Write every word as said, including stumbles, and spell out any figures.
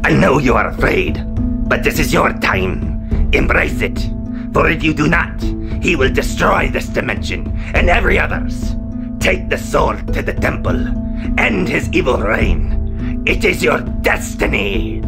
I know you are afraid, but this is your time. Embrace it, for if you do not, he will destroy this dimension and every others. Take the soul to the temple, end his evil reign. It is your destiny.